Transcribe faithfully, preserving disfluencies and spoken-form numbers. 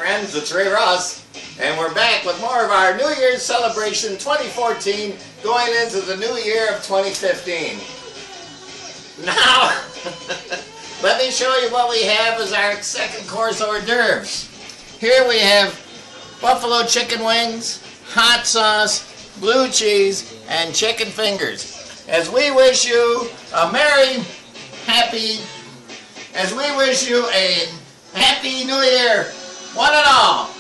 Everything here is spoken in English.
friends, it's Ray Ross, and we're back with more of our New Year's celebration twenty fourteen going into the new year of twenty fifteen. Now, let me show you what we have as our second course hors d'oeuvres. Here we have buffalo chicken wings, hot sauce, blue cheese, and chicken fingers. As we wish you a merry, happy, as we wish you a happy new year, one and all.